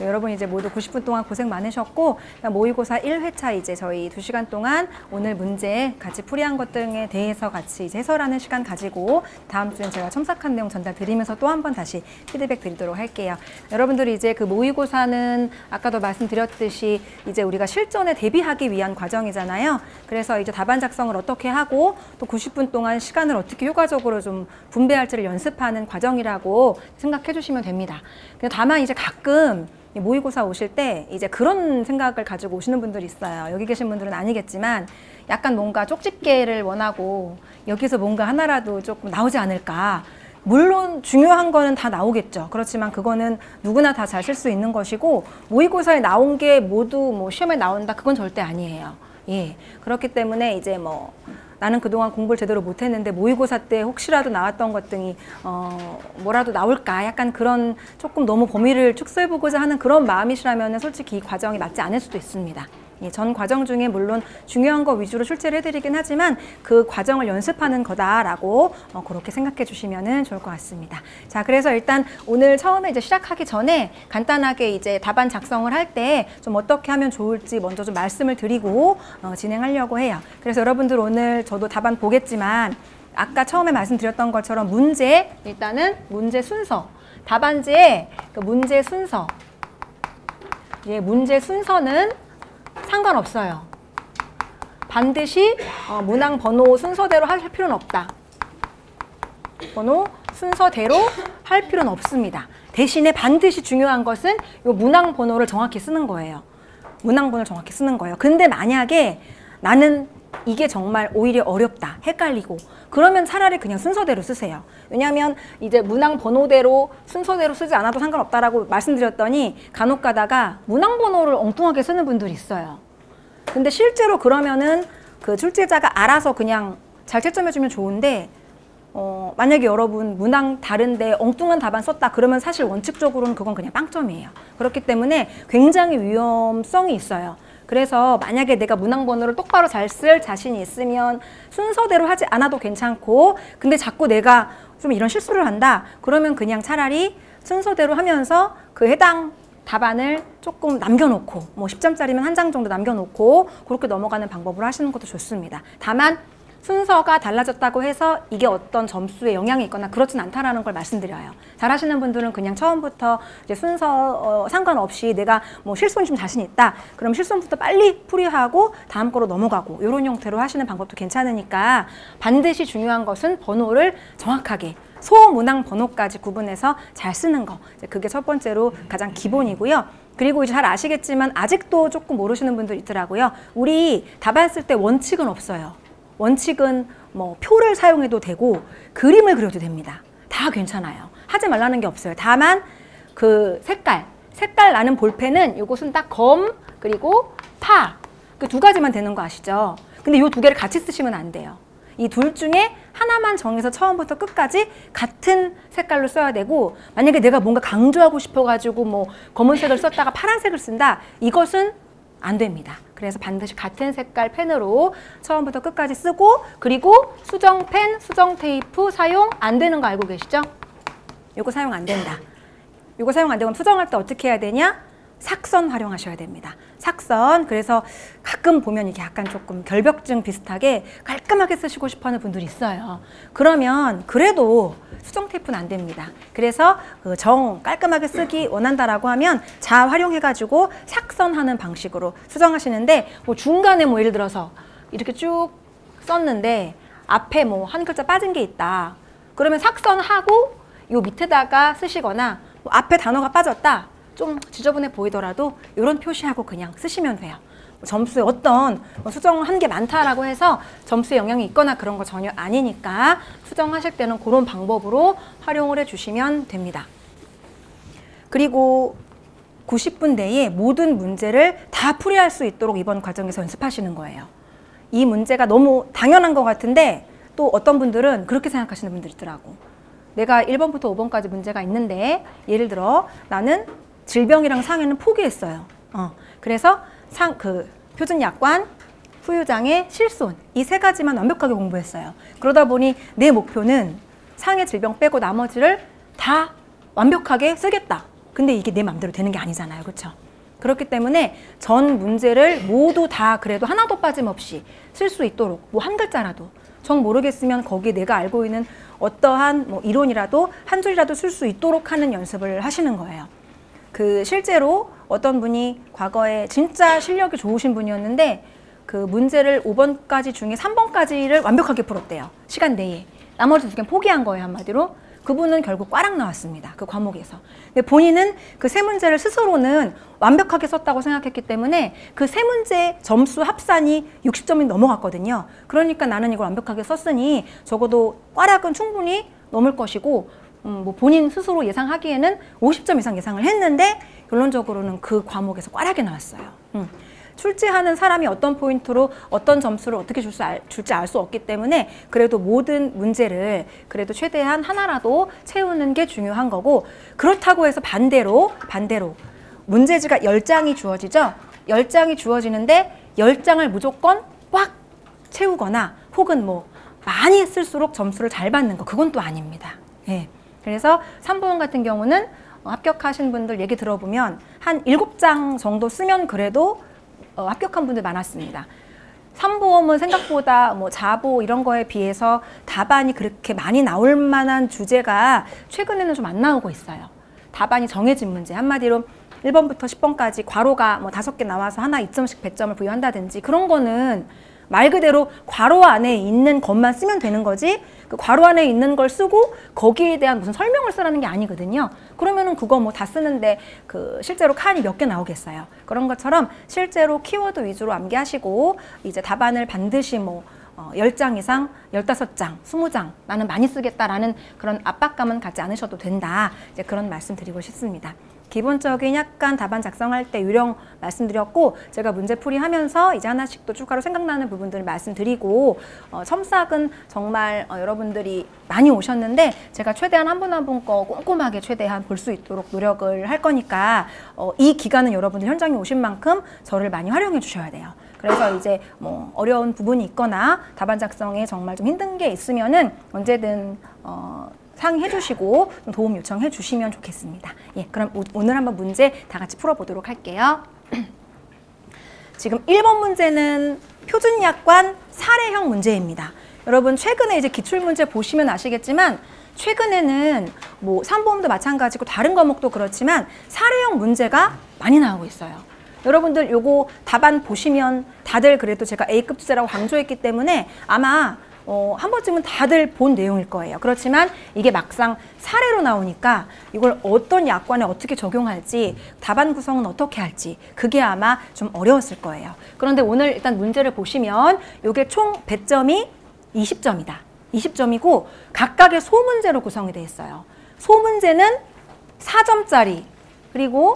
여러분 이제 모두 90분 동안 고생 많으셨고, 모의고사 1회차 이제 저희 2시간 동안 오늘 문제 같이 풀이한 것 등에 대해서 같이 이제 해설하는 시간 가지고 다음 주엔 제가 첨삭한 내용 전달 드리면서 또 한 번 다시 피드백 드리도록 할게요. 여러분들이 이제 그 모의고사는 아까도 말씀드렸듯이 이제 우리가 실전에 대비하기 위한 과정이잖아요. 그래서 이제 답안 작성을 어떻게 하고 또 90분 동안 시간을 어떻게 효과적으로 좀 분배할지를 연습하는 과정이라고 생각해 주시면 됩니다. 다만 이제 가끔 모의고사 오실 때 이제 그런 생각을 가지고 오시는 분들이 있어요. 여기 계신 분들은 아니겠지만 약간 뭔가 쪽집게를 원하고 여기서 뭔가 하나라도 조금 나오지 않을까. 물론 중요한 거는 다 나오겠죠. 그렇지만 그거는 누구나 다 잘 쓸 수 있는 것이고, 모의고사에 나온 게 모두 뭐 시험에 나온다, 그건 절대 아니에요. 예. 그렇기 때문에 이제 뭐 나는 그동안 공부를 제대로 못했는데 모의고사 때 혹시라도 나왔던 것 등이 뭐라도 나올까, 약간 그런 조금 너무 범위를 축소해보고자 하는 그런 마음이시라면 솔직히 이 과정이 맞지 않을 수도 있습니다. 예, 전 과정 중에 물론 중요한 거 위주로 출제를 해드리긴 하지만 그 과정을 연습하는 거다라고 그렇게 생각해 주시면 좋을 것 같습니다. 자, 그래서 일단 오늘 처음에 이제 시작하기 전에 간단하게 이제 답안 작성을 할 때 좀 어떻게 하면 좋을지 먼저 좀 말씀을 드리고 진행하려고 해요. 그래서 여러분들 오늘 저도 답안 보겠지만 아까 처음에 말씀드렸던 것처럼 문제, 일단은 문제 순서, 답안지에 그 문제 순서, 예, 문제 순서는 상관없어요. 반드시 문항 번호 순서대로 할 필요는 없다. 번호 순서대로 할 필요는 없습니다. 대신에 반드시 중요한 것은 이 문항 번호를 정확히 쓰는 거예요. 문항 번호를 정확히 쓰는 거예요. 근데 만약에 나는 이게 정말 오히려 어렵다, 헷갈리고, 그러면 차라리 그냥 순서대로 쓰세요. 왜냐하면 이제 문항 번호대로 순서대로 쓰지 않아도 상관없다라고 말씀드렸더니 간혹 가다가 문항 번호를 엉뚱하게 쓰는 분들이 있어요. 근데 실제로 그러면은 그 출제자가 알아서 그냥 잘 채점해주면 좋은데, 만약에 여러분 문항 다른데 엉뚱한 답안 썼다 그러면 사실 원칙적으로는 그건 그냥 빵점이에요. 그렇기 때문에 굉장히 위험성이 있어요. 그래서 만약에 내가 문항 번호를 똑바로 잘 쓸 자신이 있으면 순서대로 하지 않아도 괜찮고, 근데 자꾸 내가 좀 이런 실수를 한다 그러면 그냥 차라리 순서대로 하면서 그 해당 답안을 조금 남겨놓고, 뭐 10점짜리면 한 장 정도 남겨놓고 그렇게 넘어가는 방법으로 하시는 것도 좋습니다. 다만 순서가 달라졌다고 해서 이게 어떤 점수에 영향이 있거나 그렇진 않다라는 걸 말씀드려요. 잘하시는 분들은 그냥 처음부터 이제 순서 상관없이 내가 뭐 실손 좀 자신 있다, 그럼 실손부터 빨리 풀이하고 다음 거로 넘어가고, 이런 형태로 하시는 방법도 괜찮으니까 반드시 중요한 것은 번호를 정확하게 소문항 번호까지 구분해서 잘 쓰는 거, 그게 첫 번째로 가장 기본이고요. 그리고 이제 잘 아시겠지만 아직도 조금 모르시는 분들 있더라고요. 우리 답안 쓸 때 원칙은 없어요. 원칙은 뭐 표를 사용해도 되고 그림을 그려도 됩니다. 다 괜찮아요. 하지 말라는 게 없어요. 다만 그 색깔 나는 볼펜은 요것은 딱 검 그리고 파, 그 두 가지만 되는 거 아시죠? 근데 요 두 개를 같이 쓰시면 안 돼요. 이 둘 중에 하나만 정해서 처음부터 끝까지 같은 색깔로 써야 되고, 만약에 내가 뭔가 강조하고 싶어가지고 뭐 검은색을 썼다가 파란색을 쓴다, 이것은 안 됩니다. 그래서 반드시 같은 색깔 펜으로 처음부터 끝까지 쓰고, 그리고 수정펜, 수정 테이프 사용 안 되는 거 알고 계시죠? 요거 사용 안 된다. 요거 사용 안 되고 수정할 때 어떻게 해야 되냐? 삭선 활용하셔야 됩니다. 삭선. 그래서 가끔 보면 이게 약간 조금 결벽증 비슷하게 깔끔하게 쓰시고 싶어 하는 분들이 있어요. 그러면 그래도 수정 테이프는 안 됩니다. 그래서 그 깔끔하게 쓰기 원한다라고 하면 자 활용해가지고 삭선하는 방식으로 수정하시는데, 뭐 중간에 뭐 예를 들어서 이렇게 쭉 썼는데 앞에 뭐 한 글자 빠진 게 있다. 그러면 삭선하고 요 밑에다가 쓰시거나, 뭐 앞에 단어가 빠졌다, 좀 지저분해 보이더라도 이런 표시하고 그냥 쓰시면 돼요. 점수에 어떤 수정을 한 게 많다라고 해서 점수에 영향이 있거나 그런 거 전혀 아니니까 수정하실 때는 그런 방법으로 활용을 해주시면 됩니다. 그리고 90분 내에 모든 문제를 다 풀이할 수 있도록 이번 과정에서 연습하시는 거예요. 이 문제가 너무 당연한 것 같은데 또 어떤 분들은 그렇게 생각하시는 분들이 있더라고. 내가 1번부터 5번까지 문제가 있는데, 예를 들어 나는 질병이랑 상해는 포기했어요. 그래서 표준약관, 후유장애, 실손, 이 세 가지만 완벽하게 공부했어요. 그러다 보니 내 목표는 상해 질병 빼고 나머지를 다 완벽하게 쓰겠다. 근데 이게 내 맘대로 되는 게 아니잖아요. 그렇죠? 그렇기 때문에 전 문제를 모두 다 그래도 하나도 빠짐없이 쓸 수 있도록 뭐 한 글자라도 정 모르겠으면 거기에 내가 알고 있는 어떠한 뭐 이론이라도 한 줄이라도 쓸 수 있도록 하는 연습을 하시는 거예요. 그 실제로 어떤 분이 과거에 진짜 실력이 좋으신 분이었는데 그 문제를 5번까지 중에 3번까지를 완벽하게 풀었대요. 시간 내에. 나머지 2개는 포기한 거예요, 한마디로. 그분은 결국 꽈락 나왔습니다. 그 과목에서. 근데 본인은 그 세 문제를 스스로는 완벽하게 썼다고 생각했기 때문에 그 세 문제 점수 합산이 60점이 넘어갔거든요. 그러니까 나는 이걸 완벽하게 썼으니 적어도 꽈락은 충분히 넘을 것이고 뭐 본인 스스로 예상하기에는 50점 이상 예상을 했는데 결론적으로는 그 과목에서 꽈락이 나왔어요. 출제하는 사람이 어떤 포인트로 어떤 점수를 어떻게 줄지 알 수 없기 때문에 그래도 모든 문제를 그래도 최대한 하나라도 채우는 게 중요한 거고, 그렇다고 해서 반대로 문제지가 10장이 주어지죠. 10장이 주어지는데 10장을 무조건 꽉 채우거나 혹은 뭐 많이 쓸수록 점수를 잘 받는 거, 그건 또 아닙니다. 예. 그래서 3부원 같은 경우는 합격하신 분들 얘기 들어보면 한 7장 정도 쓰면 그래도 합격한 분들 많았습니다. 3보험은 생각보다 뭐 자보 이런 거에 비해서 답안이 그렇게 많이 나올 만한 주제가 최근에는 좀 안 나오고 있어요. 답안이 정해진 문제, 한마디로 1번부터 10번까지 괄호가 뭐 5개 나와서 하나 2점씩 배점을 부여한다든지 그런 거는 말 그대로 괄호 안에 있는 것만 쓰면 되는 거지, 그 괄호 안에 있는 걸 쓰고 거기에 대한 무슨 설명을 쓰라는 게 아니거든요. 그러면은 그거 뭐 다 쓰는데 그 실제로 칸이 몇 개 나오겠어요. 그런 것처럼 실제로 키워드 위주로 암기하시고 이제 답안을 반드시 뭐 10장 이상, 15장, 20장 나는 많이 쓰겠다라는 그런 압박감은 갖지 않으셔도 된다. 이제 그런 말씀 드리고 싶습니다. 기본적인 약간 답안 작성할 때 요령 말씀드렸고, 제가 문제풀이 하면서 이제 하나씩 또 추가로 생각나는 부분들을 말씀드리고, 첨삭은 정말 여러분들이 많이 오셨는데 제가 최대한 한 분 한 분 거 꼼꼼하게 최대한 볼 수 있도록 노력을 할 거니까 이 기간은 여러분들 현장에 오신 만큼 저를 많이 활용해 주셔야 돼요. 그래서 이제 뭐 어려운 부분이 있거나 답안 작성에 정말 좀 힘든 게 있으면은 언제든 상의해 주시고 도움 요청해 주시면 좋겠습니다. 예, 그럼 오늘 한번 문제 다 같이 풀어보도록 할게요. 지금 1번 문제는 표준약관 사례형 문제입니다. 여러분 최근에 이제 기출문제 보시면 아시겠지만 최근에는 뭐 3보험도 마찬가지고 다른 과목도 그렇지만 사례형 문제가 많이 나오고 있어요. 여러분들 요거 답안 보시면 다들 그래도 제가 A급 주제라고 강조했기 때문에 아마 한 번쯤은 다들 본 내용일 거예요. 그렇지만 이게 막상 사례로 나오니까 이걸 어떤 약관에 어떻게 적용할지, 답안 구성은 어떻게 할지 그게 아마 좀 어려웠을 거예요. 그런데 오늘 일단 문제를 보시면 이게 총 배점이 20점이다. 20점이고 각각의 소문제로 구성이 되어 있어요. 소문제는 4점짜리 그리고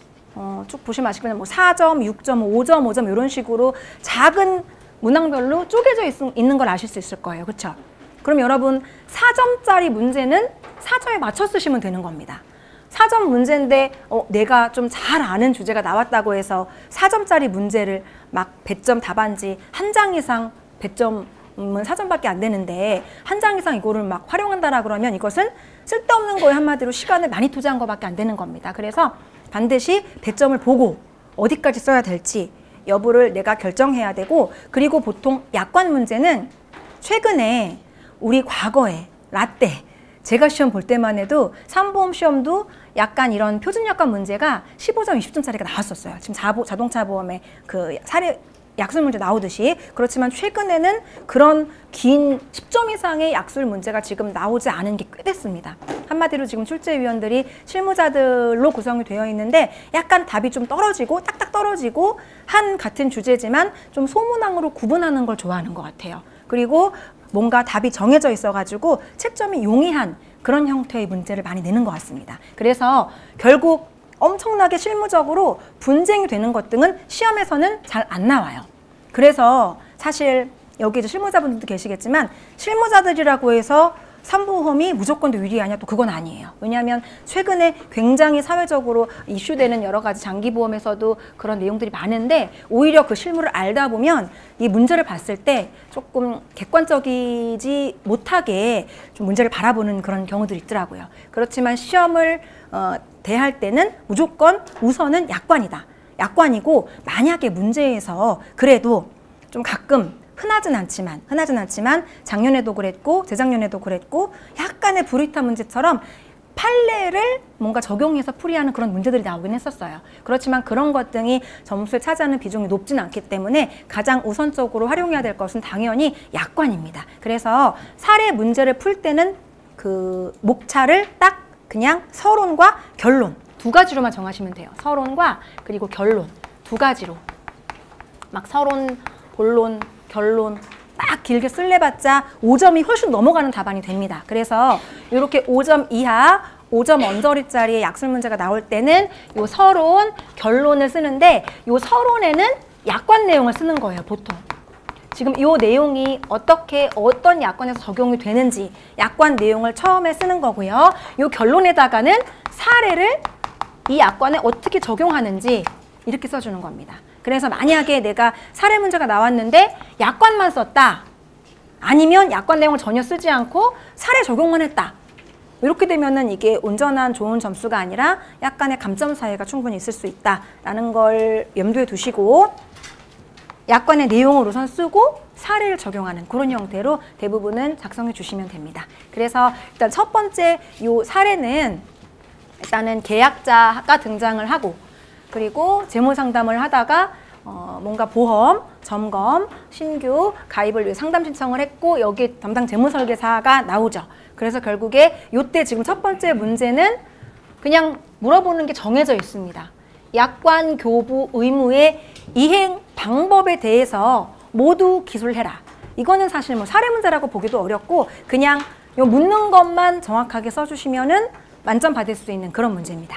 쭉 보시면 아시겠지만 뭐 4점, 6점, 5점, 5점 이런 식으로 작은 문항별로 쪼개져 있는 걸 아실 수 있을 거예요. 그렇죠? 그럼 여러분 4점짜리 문제는 4점에 맞춰 쓰시면 되는 겁니다. 4점 문제인데 내가 좀 잘 아는 주제가 나왔다고 해서 4점짜리 문제를 막 배점 답안지 한 장 이상 배점은 4점밖에 안 되는데 한 장 이상 이거를 막 활용한다라 그러면 이것은 쓸데없는 거에 한마디로 시간을 많이 투자한 것밖에 안 되는 겁니다. 그래서 반드시 배점을 보고 어디까지 써야 될지 여부를 내가 결정해야 되고, 그리고 보통 약관 문제는 최근에 우리 과거에 라떼 제가 시험 볼 때만 해도 3보험 시험도 약간 이런 표준 약관 문제가 15점, 20점짜리가 나왔었어요. 지금 자동차 보험의 그 사례 약술 문제 나오듯이. 그렇지만 최근에는 그런 긴 10점 이상의 약술 문제가 지금 나오지 않은 게 꽤 됐습니다. 한마디로 지금 출제위원들이 실무자들로 구성이 되어 있는데 약간 답이 좀 떨어지고 딱딱 떨어지고 한 같은 주제지만 좀 소문항으로 구분하는 걸 좋아하는 것 같아요. 그리고 뭔가 답이 정해져 있어가지고 채점이 용이한 그런 형태의 문제를 많이 내는 것 같습니다. 그래서 결국 엄청나게 실무적으로 분쟁이 되는 것 등은 시험에서는 잘 안 나와요. 그래서 사실 여기 이제 실무자분들도 계시겠지만 실무자들이라고 해서 3보험이 무조건 더 유리하냐, 또 그건 아니에요. 왜냐하면 최근에 굉장히 사회적으로 이슈되는 여러 가지 장기보험에서도 그런 내용들이 많은데 오히려 그 실무를 알다 보면 이 문제를 봤을 때 조금 객관적이지 못하게 좀 문제를 바라보는 그런 경우들이 있더라고요. 그렇지만 시험을 대할 때는 무조건 우선은 약관이다. 약관이고 만약에 문제에서 그래도 좀 가끔 흔하진 않지만 작년에도 그랬고 재작년에도 그랬고 약간의 불이타 문제처럼 판례를 뭔가 적용해서 풀이하는 그런 문제들이 나오긴 했었어요. 그렇지만 그런 것 등이 점수를 차지하는 비중이 높지는 않기 때문에 가장 우선적으로 활용해야 될 것은 당연히 약관입니다. 그래서 사례 문제를 풀 때는 그 목차를 딱 그냥 서론과 결론 두 가지로만 정하시면 돼요. 서론과 그리고 결론 두 가지로 막 서론, 본론, 결론 딱 길게 쓸래봤자 5점이 훨씬 넘어가는 답안이 됩니다. 그래서 이렇게 5점 이하, 5점 언저리짜리의 약술 문제가 나올 때는 요 서론, 결론을 쓰는데 요 서론에는 약관 내용을 쓰는 거예요, 보통. 지금 이 내용이 어떤 약관에서 적용이 되는지 약관 내용을 처음에 쓰는 거고요. 이 결론에다가는 사례를 이 약관에 어떻게 적용하는지 이렇게 써주는 겁니다. 그래서 만약에 내가 사례 문제가 나왔는데 약관만 썼다. 아니면 약관 내용을 전혀 쓰지 않고 사례 적용만 했다. 이렇게 되면은 이게 온전한 좋은 점수가 아니라 약간의 감점 사이가 충분히 있을 수 있다라는 걸 염두에 두시고 약관의 내용을 우선 쓰고 사례를 적용하는 그런 형태로 대부분은 작성해 주시면 됩니다. 그래서 일단 첫 번째 요 사례는 일단은 계약자가 등장을 하고 그리고 재무 상담을 하다가 뭔가 보험, 점검, 신규 가입을 위해 상담 신청을 했고 여기 담당 재무 설계사가 나오죠. 그래서 결국에 요때 지금 첫 번째 문제는 그냥 물어보는 게 정해져 있습니다. 약관 교부 의무의 이행 방법에 대해서 모두 기술해라. 이거는 사실 뭐 사례 문제라고 보기도 어렵고 그냥 요 묻는 것만 정확하게 써주시면은 만점 받을 수 있는 그런 문제입니다.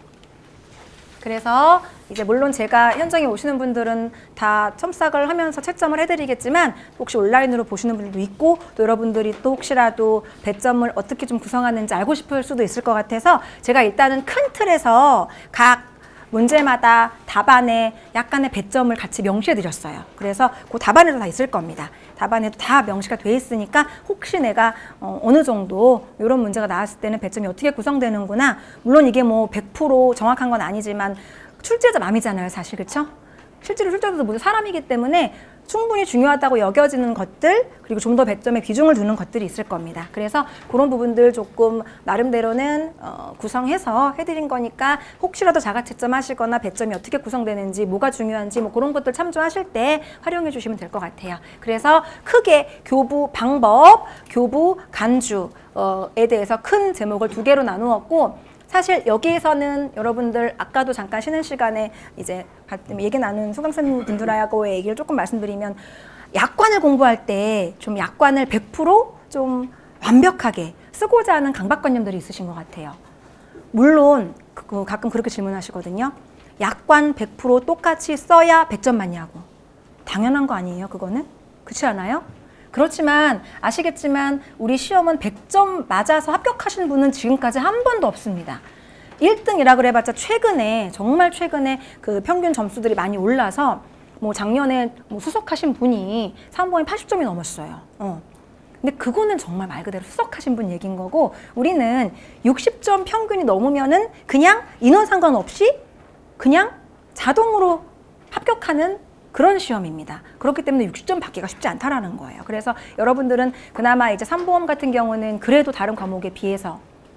그래서 이제 물론 제가 현장에 오시는 분들은 다 첨삭을 하면서 채점을 해드리겠지만 혹시 온라인으로 보시는 분들도 있고 또 여러분들이 또 혹시라도 배점을 어떻게 좀 구성하는지 알고 싶을 수도 있을 것 같아서 제가 일단은 큰 틀에서 각 문제마다 답안에 약간의 배점을 같이 명시해 드렸어요. 그래서 그 답안에도 다 있을 겁니다. 답안에도 다 명시가 돼 있으니까 혹시 내가 어느 정도 이런 문제가 나왔을 때는 배점이 어떻게 구성되는구나. 물론 이게 뭐 100% 정확한 건 아니지만 출제자 맘이잖아요, 사실. 그렇죠? 실제로 출제자도 모두 사람이기 때문에 충분히 중요하다고 여겨지는 것들 그리고 좀 더 배점에 비중을 두는 것들이 있을 겁니다. 그래서 그런 부분들 조금 나름대로는 구성해서 해드린 거니까 혹시라도 자가채점 하시거나 배점이 어떻게 구성되는지 뭐가 중요한지 뭐 그런 것들 참조하실 때 활용해 주시면 될 것 같아요. 그래서 크게 교부 방법, 교부 간주에 대해서 큰 제목을 두 개로 나누었고 사실 여기에서는 여러분들 아까도 잠깐 쉬는 시간에 이제 얘기 나눈 수강생 분들하고의 얘기를 조금 말씀드리면 약관을 공부할 때 좀 약관을 100% 완벽하게 쓰고자 하는 강박관념들이 있으신 것 같아요. 물론 가끔 그렇게 질문하시거든요. 약관 100% 똑같이 써야 100점 맞냐고. 당연한 거 아니에요, 그거는? 그렇지 않아요? 그렇지만 아시겠지만 우리 시험은 100점 맞아서 합격하신 분은 지금까지 한 번도 없습니다. 1등이라 그래봤자 최근에 정말 최근에 그 평균 점수들이 많이 올라서 뭐 작년에 뭐 수석하신 분이 3번이 80점이 넘었어요. 근데 그거는 정말 말 그대로 수석하신 분 얘기인 거고 우리는 60점 평균이 넘으면은 그냥 인원 상관없이 그냥 자동으로 합격하는 그런 시험입니다. 그렇기 때문에 60점 받기가 쉽지 않다라는 거예요. 그래서 여러분들은 그나마 이제 3보험 같은 경우는 그래도 다른 과목에 비해서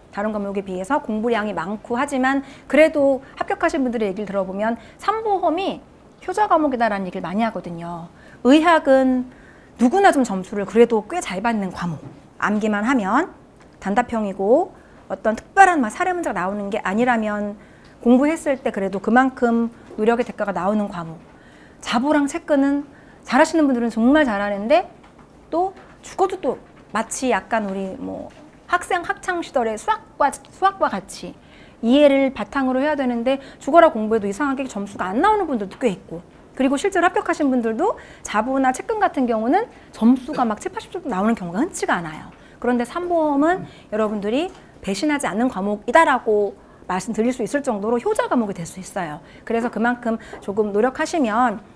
공부량이 많고 하지만 그래도 합격하신 분들의 얘기를 들어보면 3보험이 효자 과목이다라는 얘기를 많이 하거든요. 의학은 누구나 좀 점수를 그래도 꽤 잘 받는 과목. 암기만 하면 단답형이고 어떤 특별한 사례 문제가 나오는 게 아니라면 공부했을 때 그래도 그만큼 노력의 대가가 나오는 과목. 자보랑 체크는 잘하시는 분들은 정말 잘하는데 또 죽어도 또 마치 약간 우리 뭐 학창 시절의 수학과 같이 이해를 바탕으로 해야 되는데 죽어라 공부해도 이상하게 점수가 안 나오는 분들도 꽤 있고 그리고 실제로 합격하신 분들도 자보나 체크 같은 경우는 점수가 막 7, 80점 나오는 경우가 흔치가 않아요. 그런데 3보험은 여러분들이 배신하지 않는 과목이다라고 말씀드릴 수 있을 정도로 효자 과목이 될 수 있어요. 그래서 그만큼 조금 노력하시면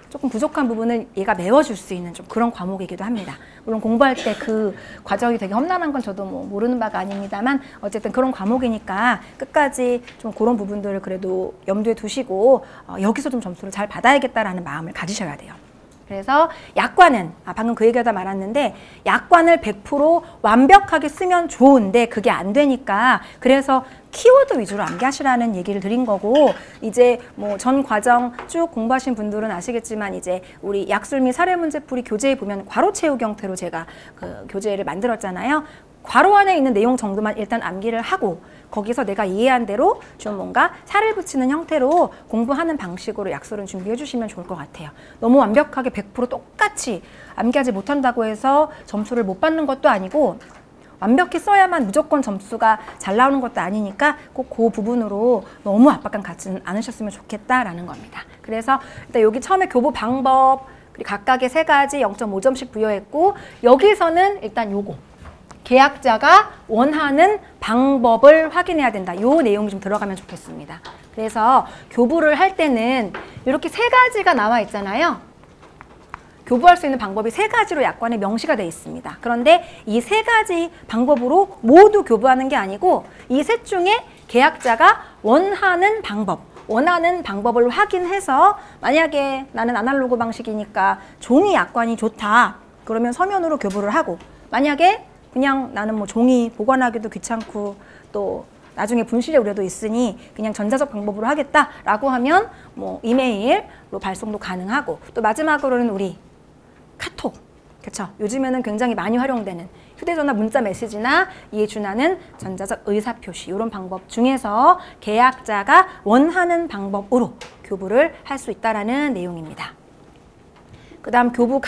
조금 부족한 부분을 얘가 메워줄 수 있는 좀 그런 과목이기도 합니다. 물론 공부할 때 그 과정이 되게 험난한 건 저도 뭐 모르는 바가 아닙니다만 어쨌든 그런 과목이니까 끝까지 좀 그런 부분들을 그래도 염두에 두시고 여기서 좀 점수를 잘 받아야겠다라는 마음을 가지셔야 돼요. 그래서 약관은 방금 그 얘기하다 말았는데 약관을 100% 완벽하게 쓰면 좋은데 그게 안 되니까 그래서 키워드 위주로 암기하시라는 얘기를 드린 거고 이제 뭐 전 과정 쭉 공부하신 분들은 아시겠지만 이제 우리 약술 및 사례 문제풀이 교재에 보면 괄호 채우기 형태로 제가 그 교재를 만들었잖아요. 괄호 안에 있는 내용 정도만 일단 암기를 하고 거기서 내가 이해한 대로 좀 뭔가 살을 붙이는 형태로 공부하는 방식으로 약술은 준비해 주시면 좋을 것 같아요. 너무 완벽하게 100% 똑같이 암기하지 못한다고 해서 점수를 못 받는 것도 아니고 완벽히 써야만 무조건 점수가 잘 나오는 것도 아니니까 꼭 그 부분으로 너무 압박감 갖지는 않으셨으면 좋겠다라는 겁니다. 그래서 일단 여기 처음에 교부 방법 그리고 각각의 3가지 0.5점씩 부여했고 여기서는 일단 요거 계약자가 원하는 방법을 확인해야 된다. 요 내용이 좀 들어가면 좋겠습니다. 그래서 교부를 할 때는 이렇게 3가지가 나와 있잖아요. 교부할 수 있는 방법이 3가지로 약관에 명시가 되어 있습니다. 그런데 이 3가지 방법으로 모두 교부하는 게 아니고 이 셋 중에 계약자가 원하는 방법을 확인해서 만약에 나는 아날로그 방식이니까 종이 약관이 좋다. 그러면 서면으로 교부를 하고 만약에 그냥 나는 뭐 종이 보관하기도 귀찮고 또 나중에 분실의 우려도 있으니 그냥 전자적 방법으로 하겠다라고 하면 뭐 이메일로 발송도 가능하고 또 마지막으로는 우리 카톡, 그렇죠? 요즘에는 굉장히 많이 활용되는 휴대전화 문자 메시지나 이에 준하는 전자적 의사표시 이런 방법 중에서 계약자가 원하는 방법으로 교부를 할 수 있다라는 내용입니다. 그 다음 교부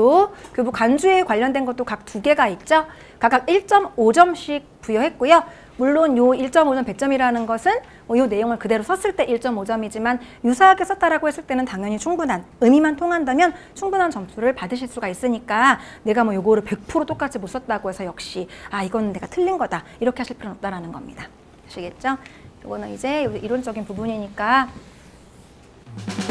간주에 관련된 것도 각 2개가 있죠. 각각 1.5점씩 부여했고요. 물론 요 1.5점 100점이라는 것은 요 내용을 그대로 썼을 때 1.5점이지만 유사하게 썼다라고 했을 때는 당연히 충분한 의미만 통한다면 충분한 점수를 받으실 수가 있으니까 내가 뭐 요거를 100% 똑같이 못 썼다고 해서 역시 이건 내가 틀린 거다 이렇게 하실 필요는 없다라는 겁니다. 아시겠죠? 요거는 이제 이론적인 부분이니까